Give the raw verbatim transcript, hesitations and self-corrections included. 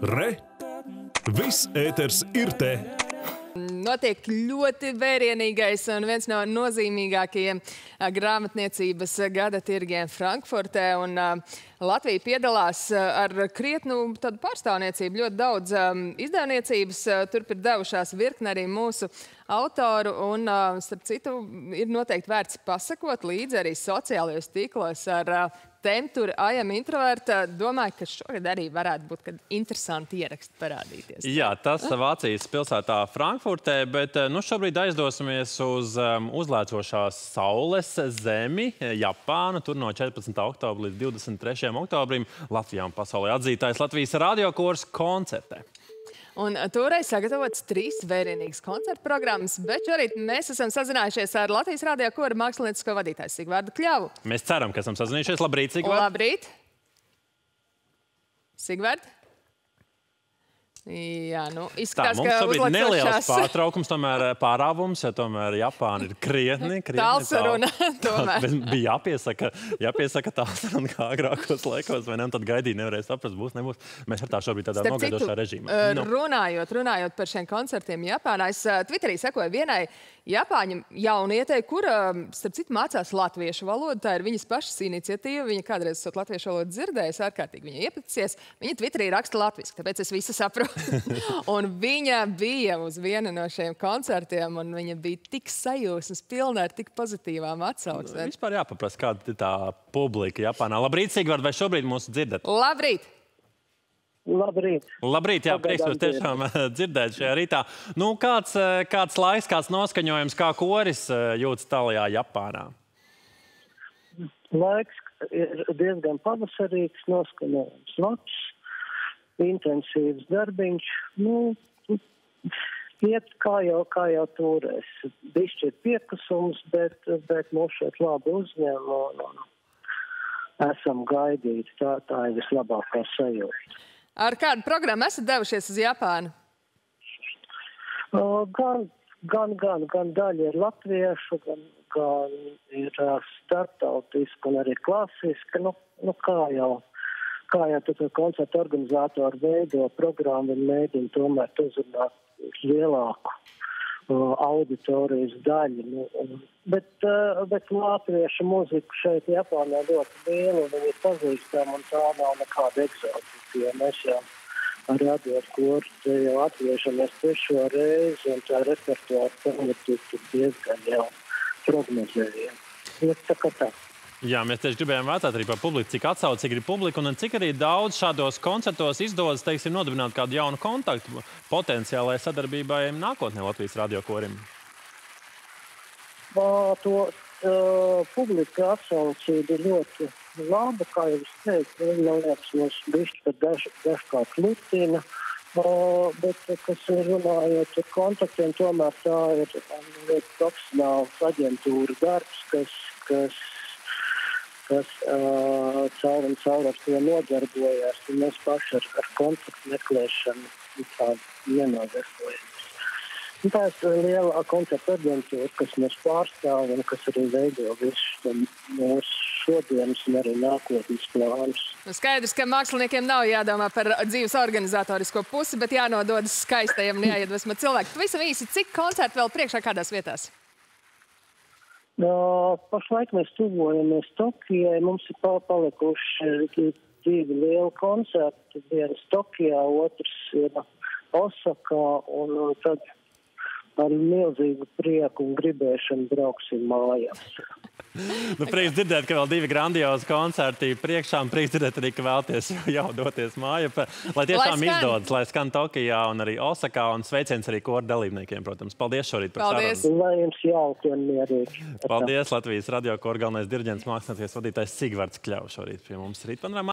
Re! Viss ēters ir te! Notiek ļoti vērienīgais un viens no nozīmīgākajiem grāmatniecības gada tirgiem Frankfurtē. Un Latvija piedalās ar krietnu tādu pārstāvniecību. Ļoti daudz izdevniecības turp ir devušās virkni arī mūsu autoru. Un, starp citu, ir noteikti vērts pasakot līdzi arī sociālajos tīklos ar Temturi, I am introverta. Domāju, ka šogad arī varētu būt kad interesanti ieraksti parādīties. Jā, tas Vācijas pilsētā Frankfurtē, bet nu šobrīd aizdosimies uz um, uzlēcošās saules zemi, Japānu. Tur no četrpadsmitā oktobra līdz divdesmit trešajam oktobrim Latvijā un pasaulē atzītais Latvijas radiokors koncertē. Un toreiz sagatavots trīs vērienīgas koncertu programmas, bet šorīt mēs esam sazinājušies ar Latvijas radiokora māksliniecisko vadītāju Sigvardu Kļavu. Mēs ceram, ka esam sazinājušies. Labrīt, Sigvard! Labrīt! Sigvard? Jā, nu, izskatās, Tā, ka mums šobrīd neliels uzlecošās pārtraukums, tomēr pārāvums, jo tomēr Japāna ir krietni, krietni tālsaruna. Tomēr. Bija jāpiesaka, jāpiesaka tālsaruna kā agrākos laikos, vai ne? Un tad gaidīt nevarēja saprast, būs, nebūs. Mēs ar tā šobrīd tādā nogaidošā režīmā. Nu. Runājot, runājot par šiem koncertiem Japānā, es Twitterī sekoju vienai Japāņu jaunietei, kura, starp citu, mācās latviešu valodu. Tā ir viņas pašas iniciatīva. Viņa kādreiz esot latviešu valodu dzirdējusi, ārkārtīgi viņa iepaticies. Viņa Twitterī raksta latviski, tāpēc es visu saprotu. Un viņa bija uz vienu no šiem koncertiem, un viņa bija tik sajūsmas pilna ar tik pozitīvām atsauksmēm. Vispār jāpaprast, kāda ir tā publika Japānā. Labrīt, Sigvard, vai šobrīd mūs dzirdat? Labrīt! Labrīt. Labrīt, jā, prieks jūs tiešām dzirdēt šajā rītā. Nu, kāds, kāds laiks, kāds noskaņojums, kā koris jūtas tālajā Japānā? Laiks ir diezgan pavasarīgs, noskaņojums labs, intensīvs darbiņš. Nu, iet kā jau, kā jau toreiz. Bišķi ir piekusums, bet, bet mūs šeit labi uzņem un, un esam gaidīti. Tā, tā ir vislabākā sajūta. Ar kādu programmu esat devušies uz Japānu? Uh, gan, gan, gan, gan daļa ir latviešu, gan, gan ir uh, starptautiska un arī klasiska. Nu, nu kā jau, kā jau tad koncertu organizatori veido programmu un mēģina tomēr uzrunāt lielāku uh, auditorijas daļu. Nu, un, bet, uh, bet latviešu muziku šeit Japānā ļoti liela un viņi ir pazīstama un tā nav nekāda egzotika. Jo mēs jau ar radiokoru te jau atgriežamies trešo reizi, un tā repertuāra politika ir diezgan jau prognozējama. Ja tā kā tā. Jā, mēs tieši gribējām vētāt arī par publiku, cik atsaucīgi ir publika, un cik arī daudz šādos koncertos izdodas, teiksim, nodibināt kādu jaunu kontaktu potenciālai sadarbībai nākotnē Latvijas radiokorim. To uh, publika atsaucība ir ļoti laba, kā jau es teicu, viņa liekas mums bišķi pat daž, dažkārt lutina, uh, bet, kas ir runājot ar kontaktiem, tomēr tā ir ļoti profesionāls aģentūra darbs, kas, kas, kas uh, caur un caur ar to nodarbojās, un mēs paši ar, ar kontaktu meklēšanu tādu ienodarbojamies. Tā ir liela koncertu aģentūra, kas mūs pārstāv un kas arī veido visu mūsu šodienas un arī nākotnes plānus. Skaidrs, ka māksliniekiem nav jādomā par dzīves organizatorisko pusi, bet jānododas skaistajam un jāiedvesmo cilvēku. Pavisam īsi, cik koncertu vēl priekšā kādās vietās? Uh, pašlaik mēs tuvojamies Tokijai. Mums ir palikuši divi lieli koncerti. Viens Tokijā, otrs ir Osakā, un tad ar milzīgu prieku un gribēšanu brauksim mājās. Nu, prieks dzirdēt, ka vēl divi grandiozi koncerti priekšā, un prieks dzirdēt arī, ka vēlties jau doties māja. Lai tiešām lai izdodas, lai skan Tokijā un arī Osakā, un sveiciens arī koru dalībniekiem, protams. Paldies šorīt par sarunu. Lai jums jauki un mierīgi. Paldies, Latvijas radiokoru galvenais diriģents, mākslinieckais vadītājs Sigvards Kļavs šorīt pie mums Rītpanorāmā.